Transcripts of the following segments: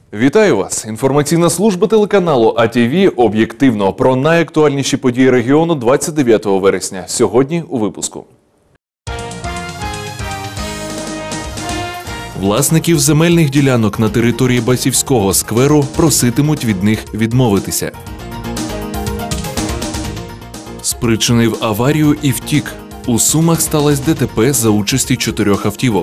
Вітаю вас! Інформаційна служба телеканалу АТВ об'єктивно про найактуальніші події регіону 29 вересня. Сьогодні у випуску. Власників земельних ділянок на території Басівського скверу проситимуть від них відмовитися. Спричинив аварію і втік. У Сумах сталося ДТП за участі 4 автівок.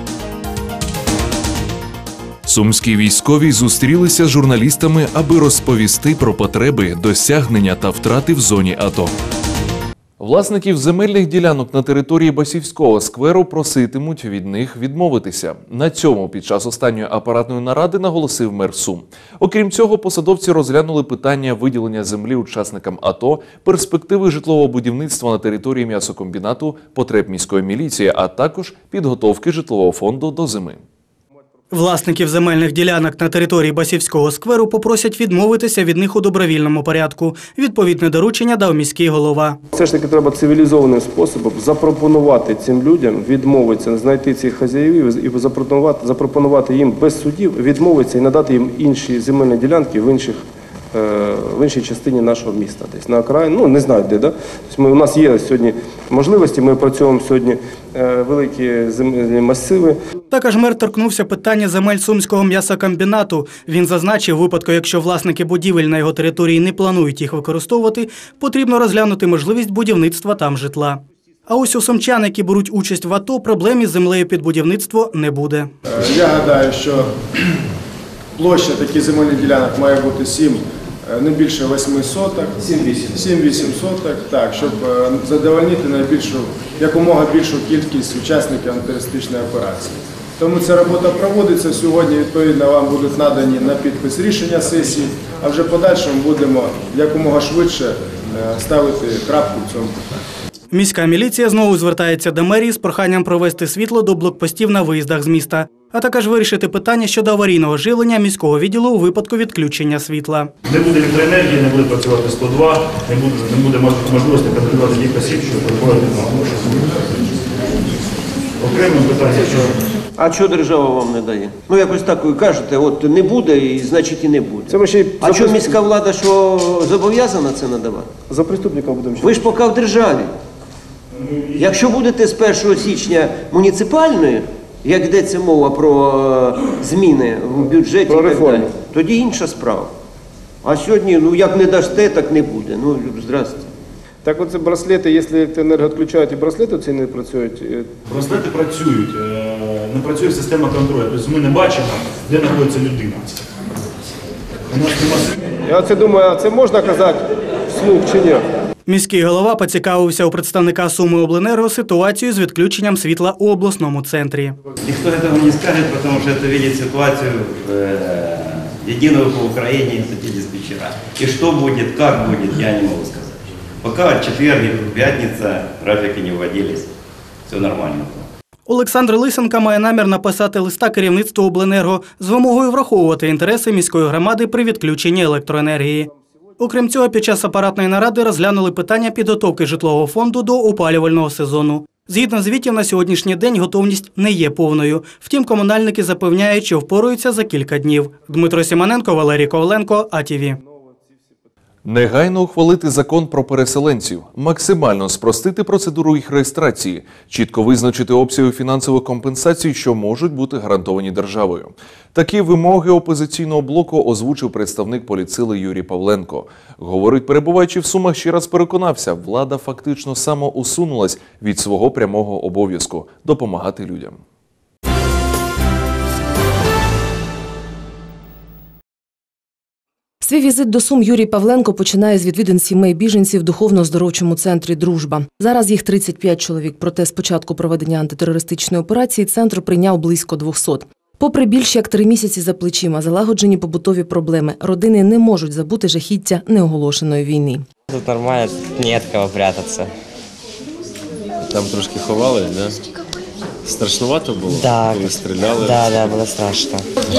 Сумські військові зустрілися з журналістами, аби розповісти про потреби, досягнення та втрати в зоні АТО. Власників земельних ділянок на території Басівського скверу проситимуть від них відмовитися. На цьому під час останньої апаратної наради наголосив мер Сум. Окрім цього, посадовці розглянули питання виділення землі учасникам АТО, перспективи житлового будівництва на території м'ясокомбінату, потреб міської міліції, а також підготовки житлового фонду до зими. Власників земельних ділянок на території Басівського скверу попросять відмовитися від них у добровільному порядку. Відповідне доручення дав міський голова. Все ж таки треба цивілізованим способом запропонувати цим людям відмовитися, знайти цих хазяїв і запропонувати їм без судів відмовитися і надати їм інші земельні ділянки в іншій частині нашого міста, десь на окраїні, не знаю де. Да? Тобто у нас є сьогодні можливості, ми працюємо сьогодні великі земельні масиви. Також мер торкнувся питання земель Сумського м'ясокомбінату. Він зазначив, у випадку, якщо власники будівель на його території не планують їх використовувати, потрібно розглянути можливість будівництва там житла. А ось у сумчан, які беруть участь в АТО, проблем із землею під будівництво не буде. Я гадаю, що площа таких земельних ділянок має бути 7, не більше 8 соток, 7-8 соток, так, щоб задовольнити якомога більшу кількість учасників антитерористичної операції. Тому ця робота проводиться сьогодні, відповідно, вам будуть надані на підпис рішення сесії, а вже в подальшому будемо якомога швидше ставити крапку в цьому питанні. Міська міліція знову звертається до мерії з проханням провести світло до блокпостів на виїздах з міста, а також вирішити питання щодо аварійного живлення міського відділу у випадку відключення світла. Не буде електроенергії, не буде працювати 102, не буде можливості контролювати тих осіб, що перебувають на окреме питання, що... А що держава вам не дає? Якось так ви кажете, от не буде, і значить і не буде. А що міська влада зобов'язана це надавати? За преступником будемо. Ви ж поки в державі. Якщо будете з 1 січня муніципальною, як йдеться мова про зміни в бюджеті, про реформу, тоді інша справа. А сьогодні, як не дасте, так не буде. Здравствуйте. Так оце браслети, якщо електроенерго відключають, і браслети ці не працюють? Браслети працюють, не працює система контролю. Тобто ми не бачимо, де знаходиться людина. Я це думаю, це можна казати вслух чи ні? Міський голова поцікавився у представника Сумиобленерго ситуацію з відключенням світла у обласному центрі. Ніхто цього не скаже, тому що це бачить ситуацію єдиного по Україні ці диспетчера. І що буде, як буде, я не можу сказати. Поки четвер, п'ятниця, графіки не вводились, все нормально. Олександр Лисенко має намір написати листа керівництву обленерго з вимогою враховувати інтереси міської громади при відключенні електроенергії. Окрім цього, під час апаратної наради розглянули питання підготовки житлового фонду до опалювального сезону. Згідно звітів, на сьогоднішній день готовність не є повною. Втім, комунальники запевняють, що впораються за кілька днів. Дмитро Сімоненко, Валерій Коваленко, АТВ. Негайно ухвалити закон про переселенців, максимально спростити процедуру їх реєстрації, чітко визначити обсяги фінансових компенсацій, що можуть бути гарантовані державою. Такі вимоги опозиційного блоку озвучив представник політсили Юрій Павленко. Говорить, перебуваючи в Сумах, ще раз переконався, влада фактично самоусунулась від свого прямого обов'язку – допомагати людям. Свій візит до Сум Юрій Павленко починає з відвідин сімей біженців в духовно-оздоровчому центрі «Дружба». Зараз їх 35 чоловік, проте з початку проведення антитерористичної операції центр прийняв близько 200. Попри більш як 3 місяці за плечима, залагоджені побутові проблеми, родини не можуть забути жахіття неоголошеної війни. Тут нормально, не від кого прятатися. Там трошки ховали, да? Страшнувато було? Да. Коли стріляли? Да, було страшно.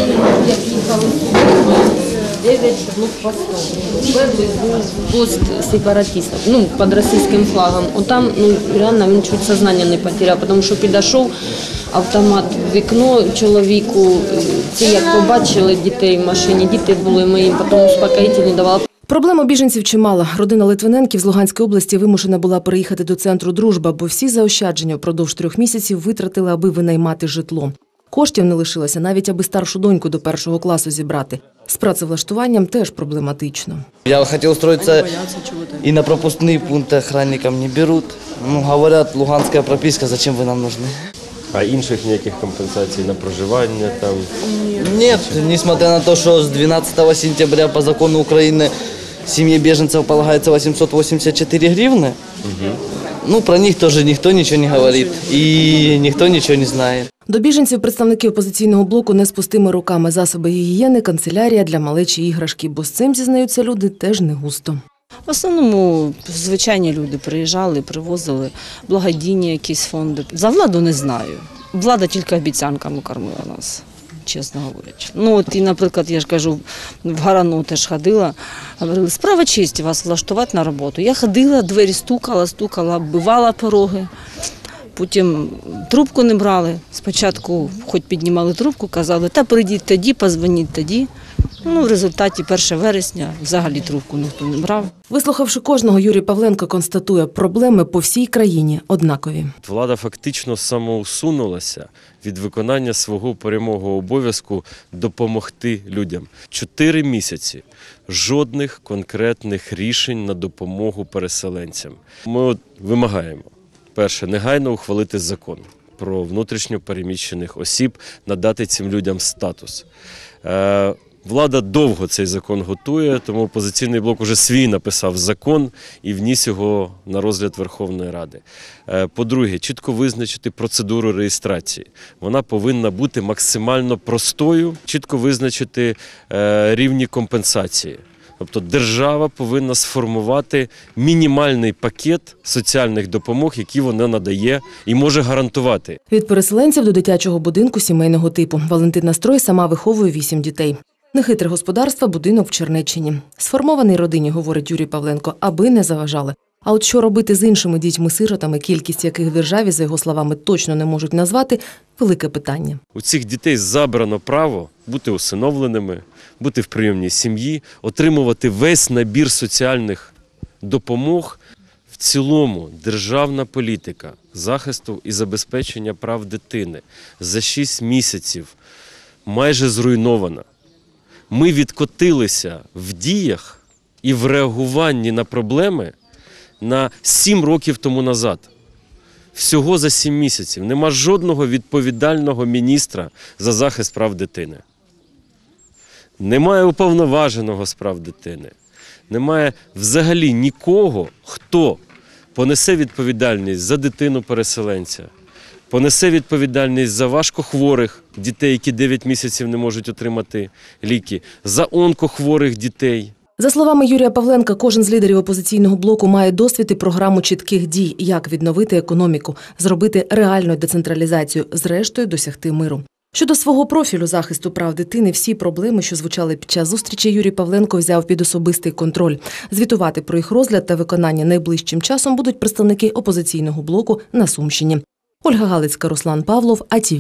9 блокпостов. Перший був пост сепаратистів, під російським флагом. Там реально він чуть сознання не потеряв, тому що підійшов автомат в вікно чоловіку, Ці як побачили дітей в машині, діти були ми їм потім успокоїтельні давали. Проблем у біженців чимало. Родина Литвиненків з Луганської області вимушена була переїхати до центру «Дружба», бо всі заощадження впродовж 3 місяців витратили, аби винаймати житло. Коштів не лишилося навіть, аби старшу доньку до 1 класу зібрати. З працевлаштуванням теж проблематично. Я хотел устроиться и на пропускные пункты охранникам не берут. Говорят, луганская прописка, зачем вы нам нужны? А інших ніяких компенсацій на проживання там? Нет, несмотря на то, что с 12 сентября по закону Украины семье беженцев полагается 884 гривны. Про них тоже никто ничего не говорит и никто ничего не знает. До біженців представники опозиційного блоку не з пустими руками. Засоби гігієни, канцелярія для малечі, іграшки. Бо з цим, зізнаються люди, теж не густо. В основному звичайні люди приїжджали, привозили благодійні якісь фонди. За владу не знаю. Влада тільки обіцянками кормила нас, чесно говорячи. І, наприклад, я ж кажу, в Гарану теж ходила, говорили, справа честі вас влаштувати на роботу. Я ходила, двері стукала, оббивала пороги. Потім трубку не брали. Спочатку хоч піднімали трубку, казали, та прийдіть тоді, позвоніть тоді. В результаті 1 вересня взагалі трубку ніхто не брав. Вислухавши кожного, Юрій Павленко констатує, проблеми по всій країні однакові. Влада фактично самоусунулася від виконання свого прямого обов'язку допомогти людям. 4 місяці. Жодних конкретних рішень на допомогу переселенцям. Ми вимагаємо. Перше, негайно ухвалити закон про внутрішньо переміщених осіб, надати цим людям статус. Влада довго цей закон готує, тому «Опозиційний блок» уже свій написав закон і вніс його на розгляд Верховної Ради. По-друге, чітко визначити процедуру реєстрації. Вона повинна бути максимально простою, чітко визначити рівні компенсації. Тобто держава повинна сформувати мінімальний пакет соціальних допомог, які вона надає і може гарантувати. Від переселенців до дитячого будинку сімейного типу. Валентина Строй сама виховує 8 дітей. Нехитре господарство, будинок в Чернеччині. Сформований родині, говорить Юрій Павленко, аби не заважали. А от що робити з іншими дітьми-сиротами, кількість яких в державі, за його словами, точно не можуть назвати – велике питання. У цих дітей забрано право бути усиновленими, бути в прийомній сім'ї, отримувати весь набір соціальних допомог. В цілому державна політика захисту і забезпечення прав дитини за 6 місяців майже зруйнована. Ми відкотилися в діях і в реагуванні на проблеми на 7 років тому назад. Всього за 7 місяців. Нема жодного відповідального міністра за захист прав дитини. Немає уповноваженого з прав дитини. Немає взагалі нікого, хто понесе відповідальність за дитину-переселенця, понесе відповідальність за важкохворих дітей, які 9 місяців не можуть отримати ліки, за онкохворих дітей. За словами Юрія Павленка, кожен з лідерів опозиційного блоку має досвід і програму чітких дій, як відновити економіку, зробити реальну децентралізацію, зрештою досягти миру. Щодо свого профілю захисту прав дитини, всі проблеми, що звучали під час зустрічі, Юрій Павленко взяв під особистий контроль. Звітувати про їх розгляд та виконання найближчим часом будуть представники опозиційного блоку на Сумщині. Ольга Галицька, Руслан Павлов, АТВ.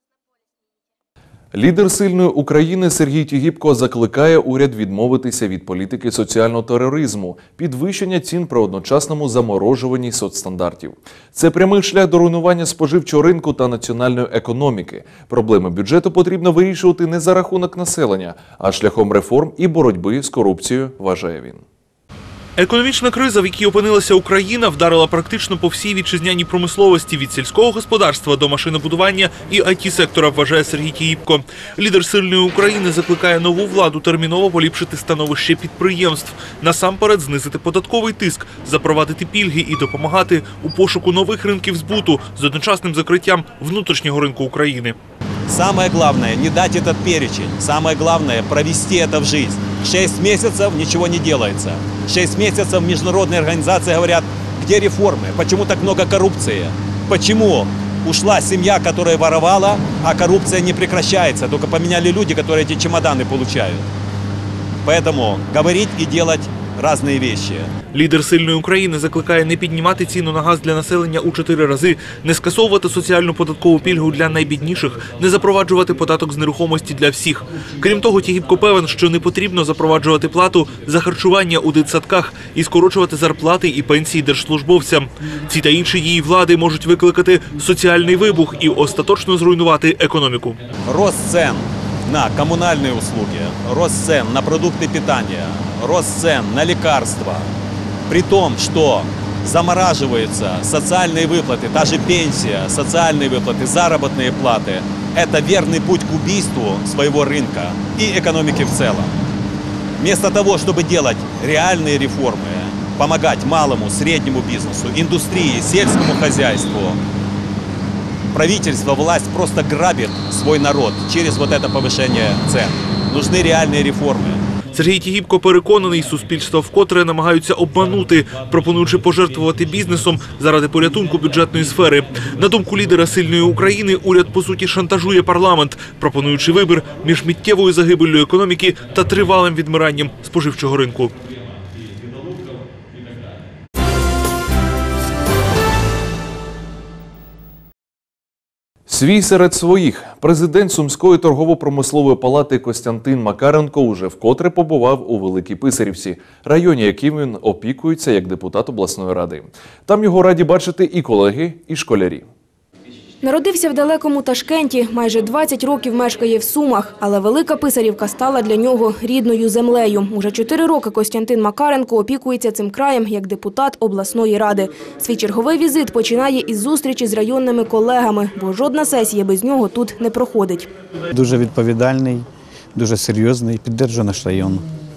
Лідер сильної України Сергій Тігіпко закликає уряд відмовитися від політики соціального тероризму, підвищення цін при одночасному заморожуванні соцстандартів. Це прямий шлях до руйнування споживчого ринку та національної економіки. Проблеми бюджету потрібно вирішувати не за рахунок населення, а шляхом реформ і боротьби з корупцією, вважає він. Економічна криза, в якій опинилася Україна, вдарила практично по всій вітчизняній промисловості від сільського господарства до машинобудування і IT-сектора, вважає Сергій Тігіпко. Лідер сильної України закликає нову владу терміново поліпшити становище підприємств, насамперед знизити податковий тиск, запровадити пільги і допомагати у пошуку нових ринків збуту з одночасним закриттям внутрішнього ринку України. Самое главное – не дать этот перечень. Самое главное – провести это в жизнь. 6 месяцев ничего не делается. 6 месяцев международные организации говорят, где реформы, почему так много коррупции, почему ушла семья, которая воровала, а коррупция не прекращается, только поменяли люди, которые эти чемоданы получают. Поэтому говорить и делать разные вещи. Лідер сильної України закликає не піднімати ціну на газ для населення у 4 рази, не скасовувати соціальну податкову пільгу для найбідніших, не запроваджувати податок з нерухомості для всіх. Крім того, Тігіпко певен, що не потрібно запроваджувати плату за харчування у дитсадках і скорочувати зарплати і пенсії держслужбовцям. Ці та інші дії влади можуть викликати соціальний вибух і остаточно зруйнувати економіку. Рост цен на коммунальные услуги, рост цен на продукты питания, рост цен на лекарства, при том, что замораживаются социальные выплаты, та же пенсия, социальные выплаты, заработные платы – это верный путь к убийству своего рынка и экономики в целом. Вместо того, чтобы делать реальные реформы, помогать малому, среднему бизнесу, индустрии, сельскому хозяйству, правительство, власть просто грабит свой народ через вот это повышение цен. Нужны реальные реформы. Сергій Тігіпко переконаний, суспільство вкотре намагаються обманути, пропонуючи пожертвувати бізнесом заради порятунку бюджетної сфери. На думку лідера сильної України, уряд по суті шантажує парламент, пропонуючи вибір між миттєвою загибеллю економіки та тривалим відмиранням споживчого ринку. Свій серед своїх. Президент Сумської торгово-промислової палати Костянтин Макаренко уже вкотре побував у Великій Писарівці, районі, яким він опікується як депутат обласної ради. Там його раді бачити і колеги, і школярі. Народився в далекому Ташкенті, майже 20 років мешкає в Сумах, але Велика Писарівка стала для нього рідною землею. Уже 4 роки Костянтин Макаренко опікується цим краєм як депутат обласної ради. Свій черговий візит починає із зустрічі з районними колегами, бо жодна сесія без нього тут не проходить. Дуже відповідальний, дуже серйозний, підтримує наш район.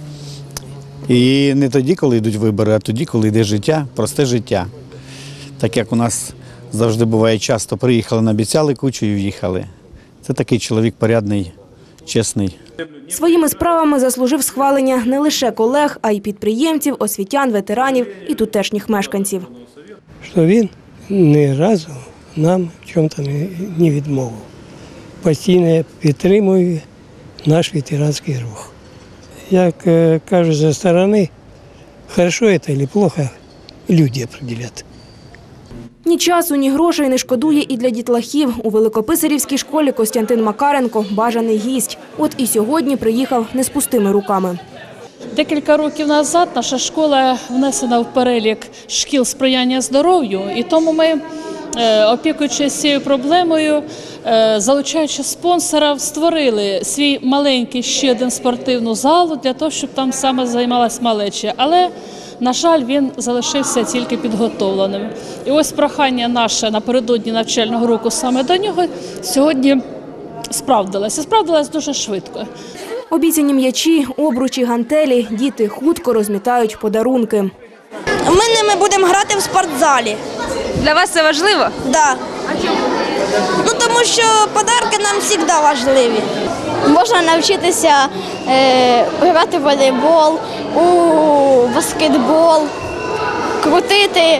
І не тоді, коли йдуть вибори, а тоді, коли йде життя, просте життя. Так як у нас завжди буває часто, приїхали, наобіцяли кучу і в'їхали. Це такий чоловік порядний, чесний. Своїми справами заслужив схвалення не лише колег, а й підприємців, освітян, ветеранів і тутешніх мешканців. Що він ні разу нам в чому-то не відмовив. Постійно підтримує наш ветеранський рух. Як кажуть зі сторони, хорошо це чи плохо, люди определять. Ні часу, ні грошей не шкодує і для дітлахів. У Великописарівській школі Костянтин Макаренко – бажаний гість. От і сьогодні приїхав не з пустими руками. Декілька років назад наша школа внесена в перелік шкіл сприяння здоров'ю, і тому ми, опікуючись цією проблемою, залучаючи спонсорів, створили свій маленький ще один спортивну залу для того, щоб там саме займалась малеча. Але на жаль, він залишився тільки підготовленим. І ось прохання наше напередодні навчального року саме до нього сьогодні справдилося. Справдилося дуже швидко. Обіцяні м'ячі, обручі, гантелі, діти хутко розмітають подарунки. Ми ними будемо грати в спортзалі. Для вас це важливо? Так. Да. А чому? Ну, тому що подарки нам завжди важливі. Можна навчитися грати в волейбол, у баскетбол, крутити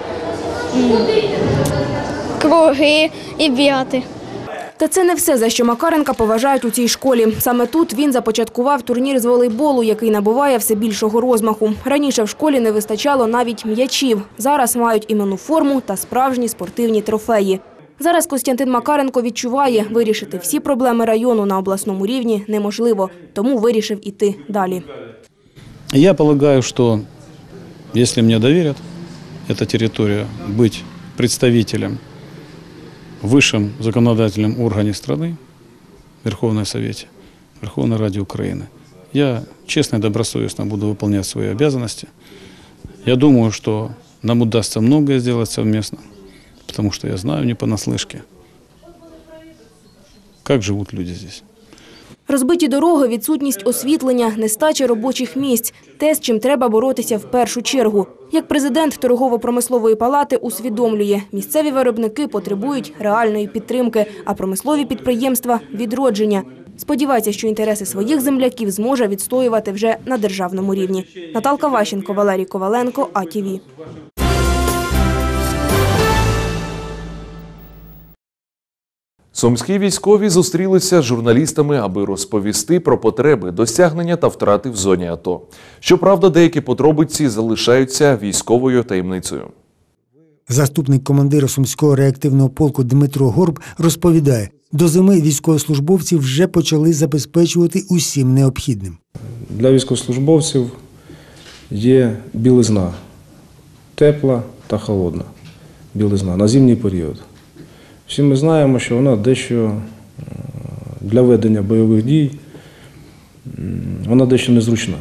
круги і бігати. Та це не все, за що Макаренка поважають у цій школі. Саме тут він започаткував турнір з волейболу, який набуває все більшого розмаху. Раніше в школі не вистачало навіть м'ячів. Зараз мають іменну форму та справжні спортивні трофеї. Зараз Костянтин Макаренко відчуває, вирішити всі проблеми району на обласному рівні неможливо, тому вирішив іти далі. Я полагаю, что если мне доверят эту территорию, быть представителем в высшем законодательном органе страны, Верховном Совете, Верховной Раде Украины, я честно и добросовестно буду выполнять свои обязанности. Я думаю, что нам удастся многое сделать совместно, потому что я знаю не понаслышке, как живут люди здесь. Розбиті дороги, відсутність освітлення, нестача робочих місць – те, з чим треба боротися в першу чергу. Як президент торгово-промислової палати усвідомлює, місцеві виробники потребують реальної підтримки, а промислові підприємства – відродження. Сподівається, що інтереси своїх земляків зможе відстоювати вже на державному рівні. Наталка Ващенко, Валерій Коваленко, АТВ. Сумські військові зустрілися з журналістами, аби розповісти про потреби, досягнення та втрати в зоні АТО. Щоправда, деякі подробиці залишаються військовою таємницею. Заступник командира Сумського реактивного полку Дмитро Горб розповідає, до зими військовослужбовці вже почали забезпечувати усім необхідним. Для військовослужбовців є білизна, тепла та холодна білизна на зимній період. Всі ми знаємо, що вона дещо для ведення бойових дій, вона дещо незручна.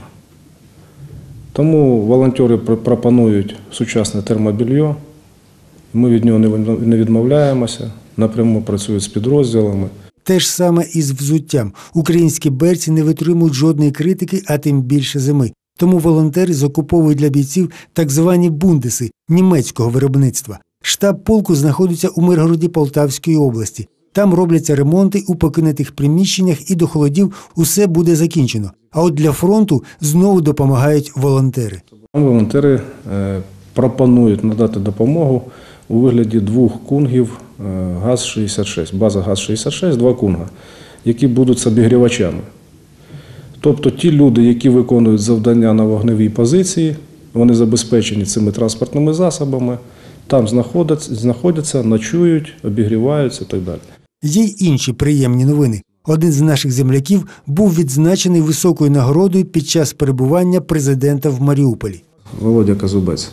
Тому волонтери пропонують сучасне термобільйо, ми від нього не відмовляємося, напряму працюють з підрозділами. Те ж саме із взуттям. Українські берці не витримують жодної критики, а тим більше зими. Тому волонтери закуповують для бійців так звані бундеси німецького виробництва. Штаб полку знаходиться у Миргороді Полтавської області. Там робляться ремонти у покинутих приміщеннях і до холодів усе буде закінчено. А от для фронту знову допомагають волонтери. Волонтери пропонують надати допомогу у вигляді 2 кунгів ГАЗ-66, база ГАЗ-66, 2 кунга, які будуть з обігрівачами. Тобто ті люди, які виконують завдання на вогневій позиції, вони забезпечені цими транспортними засобами, там знаходяться, ночують, обігріваються і так далі. Є й інші приємні новини. Один з наших земляків був відзначений високою нагородою під час перебування президента в Маріуполі. Володя Казубець.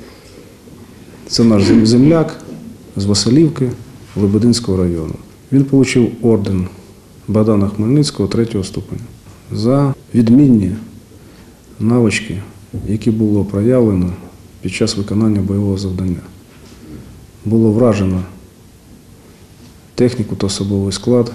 Це наш земляк з Василівки Лебединського району. Він отримав орден Богдана Хмельницького 3-го ступеня за відмінні навички, які було проявлено під час виконання бойового завдання. Було вражено техніку та особовий склад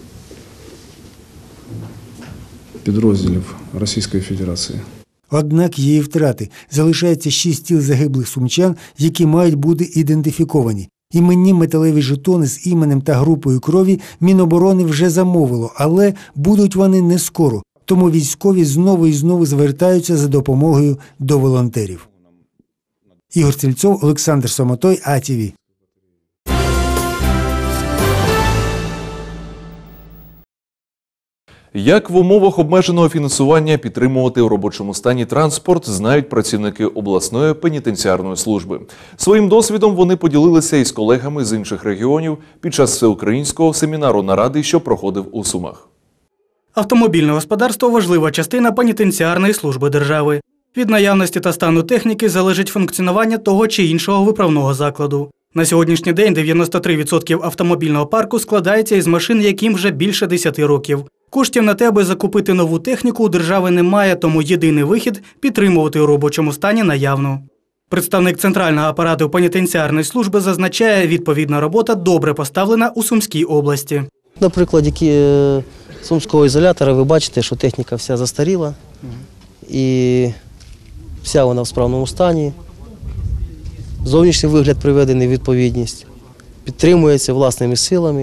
підрозділів Російської Федерації. Однак є і втрати. Залишається 6 тіл загиблих сумчан, які мають бути ідентифіковані. Іменні металеві жетони з іменем та групою крові Міноборони вже замовило, але будуть вони не скоро. Тому військові знову і знову звертаються за допомогою до волонтерів. Ігор Стрільцов, Олександр Сомотой, АТВ. Як в умовах обмеженого фінансування підтримувати у робочому стані транспорт, знають працівники обласної пенітенціарної служби. Своїм досвідом вони поділилися із колегами з інших регіонів під час всеукраїнського семінару наради, що проходив у Сумах. Автомобільне господарство – важлива частина пенітенціарної служби держави. Від наявності та стану техніки залежить функціонування того чи іншого виправного закладу. На сьогоднішній день 93% автомобільного парку складається із машин, яким вже більше 10 років. Коштів на те, аби закупити нову техніку, у держави немає, тому єдиний вихід – підтримувати у робочому стані наявну. Представник центрального апарату пенітенціарної служби зазначає, відповідна робота добре поставлена у Сумській області. На прикладі Сумського ізолятора ви бачите, що техніка вся застаріла і вся вона в справному стані. Зовнішній вигляд приведений в відповідність, підтримується власними силами.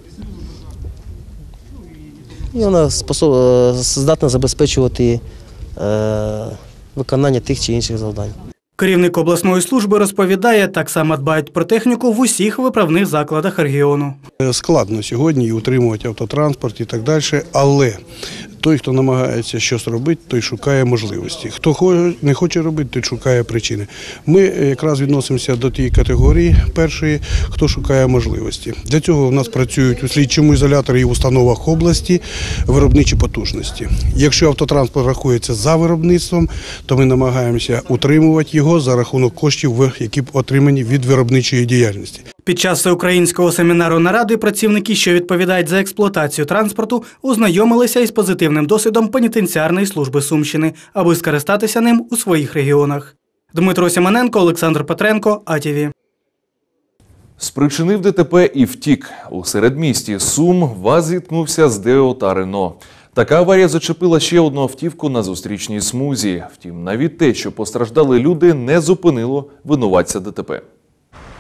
І вона здатна забезпечувати виконання тих чи інших завдань. Керівник обласної служби розповідає, так само дбають про техніку в усіх виправних закладах регіону. Складно сьогодні і утримувати автотранспорт і так далі, але той, хто намагається щось робити, той шукає можливості. Хто не хоче робити, той шукає причини. Ми якраз відносимося до тієї категорії першої, хто шукає можливості. Для цього в нас працюють у слідчому ізоляторі і в установах області виробничі потужності. Якщо автотранспорт рахується за виробництвом, то ми намагаємося утримувати його за рахунок коштів, які отримані від виробничої діяльності. Під час всеукраїнського семінару наради працівники, що відповідають за експлуатацію транспорту, ознайомилися із позитивним досвідом пенітенціарної служби Сумщини, аби скористатися ним у своїх регіонах. Дмитро Сімоненко, Олександр Петренко, АТВ. Спричинив ДТП і втік. У середмісті Сум ВАЗ зіткнувся з Део та Рено. Така аварія зачепила ще одну автівку на зустрічній смузі. Втім, навіть те, що постраждали люди, не зупинило винуватця ДТП.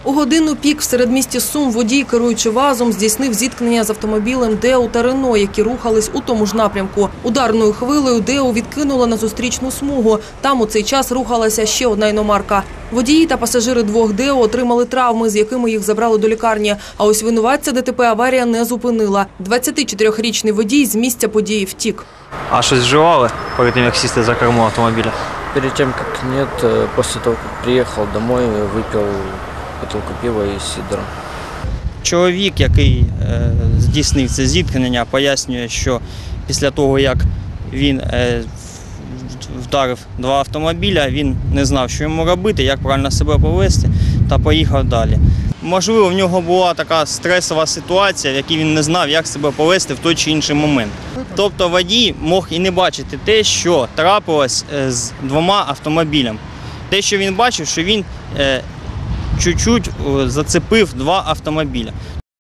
У годину пік в середмісті Сум водій, керуючи ВАЗом, здійснив зіткнення з автомобілем ДЕУ та Рено, які рухались у тому ж напрямку. Ударною хвилею ДЕУ відкинула на зустрічну смугу. Там у цей час рухалася ще одна іномарка. Водії та пасажири двох ДЕУ отримали травми, з якими їх забрали до лікарні. А ось винуватця ДТП аварія не зупинила. 24-річний водій з місця події втік. А щось вживали перед тим, як сісти за кермо автомобіля? Перед тем, как нет, после того, как приехал домой, выпил бутылку пива и сидра. Чоловік, який здійснив це зіткнення, пояснює, що після того, як він вдарив два автомобіля, він не знав, що йому робити, як правильно себе повести, та поїхав далі. Можливо, в нього була така стресова ситуація, в якій він не знав, як себе повести в той чи інший момент. Тобто водій мог і не бачити те, що трапилось з двома автомобілями. Те, що він бачив, що він чуть-чуть зацепив два автомобіля.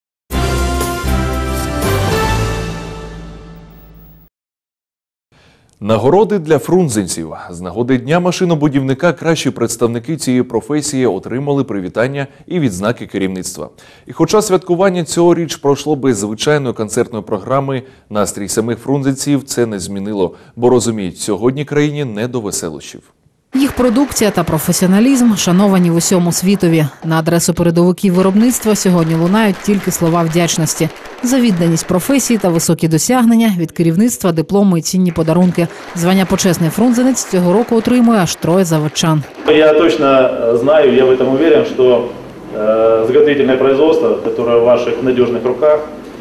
Нагороди для фрунзенців. З нагоди Дня машинобудівника кращі представники цієї професії отримали привітання і відзнаки керівництва. І хоча святкування цьогоріч пройшло без звичайної концертної програми, настрій самих фрунзенців це не змінило, бо розуміють, сьогодні країні не до веселощів. Їх продукція та професіоналізм шановані в усьому світові. На адресу передовиків виробництва сьогодні лунають тільки слова вдячності. За відданість професії та високі досягнення, від керівництва дипломи і цінні подарунки. Звання «Почесний фрунзенець» цього року отримує аж 3 заводчан. Я точно знаю, я в этом уверен, что заготовительное производство, которое в ваших надежных руках,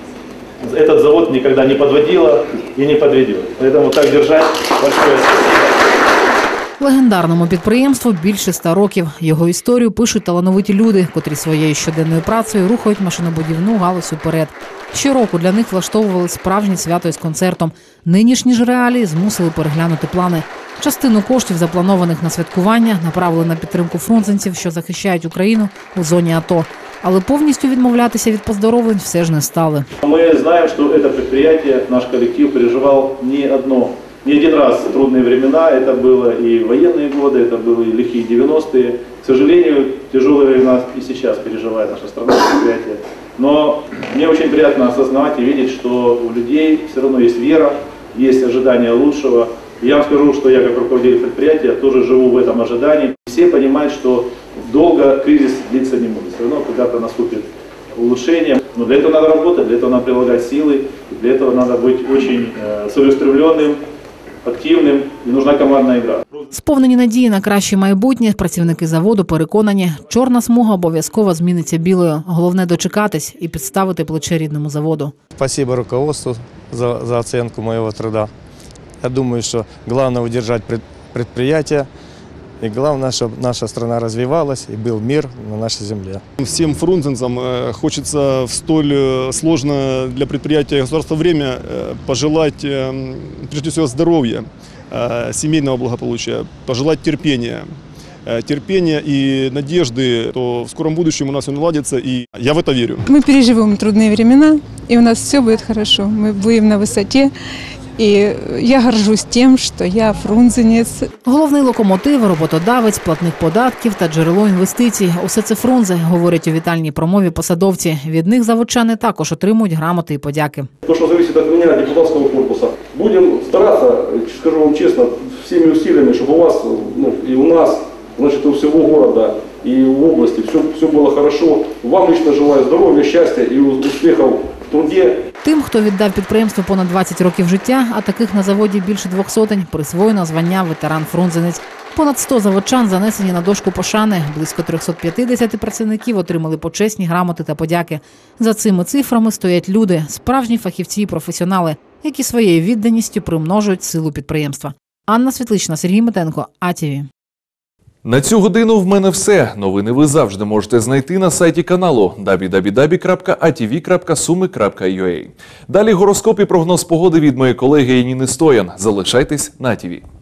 этот завод никогда не подводило и не подведет. Поэтому так держать. Большое спасибо. Легендарному підприємству більше 100 років. Його історію пишуть талановиті люди, котрі своєю щоденною працею рухають машинобудівну галузь уперед. Щороку для них влаштовували справжнє свято із концертом. Нинішні ж реалії змусили переглянути плани. Частину коштів, запланованих на святкування, направили на підтримку фрунзенців, що захищають Україну у зоні АТО. Але повністю відмовлятися від поздоровлень все ж не стали. Ми знаємо, що це підприємство, наш колектив переживав не один раз трудные времена, это было и военные годы, это были и лихие 90-е. К сожалению, тяжелые времена и сейчас переживает наша страна, предприятие. Но мне очень приятно осознавать и видеть, что у людей все равно есть вера, есть ожидание лучшего. И я вам скажу, что я как руководитель предприятия тоже живу в этом ожидании. Все понимают, что долго кризис длиться не будет. Все равно когда-то наступит улучшение. Но для этого надо работать, для этого надо прилагать силы, для этого надо быть очень целеустремленным, активним, і нужна командна гра. Сповнені надії на краще майбутнє, працівники заводу переконані, чорна смуга обов'язково зміниться білою. Головне дочекатись і підставити плече рідному заводу. Спасибо руководству за оценку моего труда. Я думаю, что главное удержать предприятие, и главное, чтобы наша страна развивалась и был мир на нашей земле. Всем фрунзенцам хочется в столь сложное для предприятия и государства время пожелать, прежде всего, здоровья, семейного благополучия, пожелать терпения и надежды, что в скором будущем у нас все наладится, и я в это верю. Мы переживем трудные времена, и у нас все будет хорошо. Мы будем на высоте. І я горжусь тим, що я фрунзенець. Головний локомотив, роботодавець, платник податків та джерело інвестицій. Усе це фрунзе, говорять у вітальній промові посадовці. Від них заводчани також отримують грамоти і подяки. То, що залежить від мене, депутатського корпусу. Будемо старатися, скажу вам чесно, всіми усилиями, щоб у вас, і у нас, значить, у всього міста і в області все було хорошо. Вам лично желаю здоров'я, щастя і успіхів в труді. Тим, хто віддав підприємству понад 20 років життя, а таких на заводі більше 200, присвоєно звання ветеран-фрунзенець. Понад 100 заводчан занесені на дошку пошани. Близько 350 працівників отримали почесні грамоти та подяки. За цими цифрами стоять люди, справжні фахівці і професіонали, які своєю відданістю примножують силу підприємства. Анна Світлична, Сергій Митенко, АТВ. На цю годину в мене все. Новини ви завжди можете знайти на сайті каналу www.atv.sumi.ua. Далі гороскоп і прогноз погоди від моєї колеги Ніни Стоян. Залишайтесь на АТВ.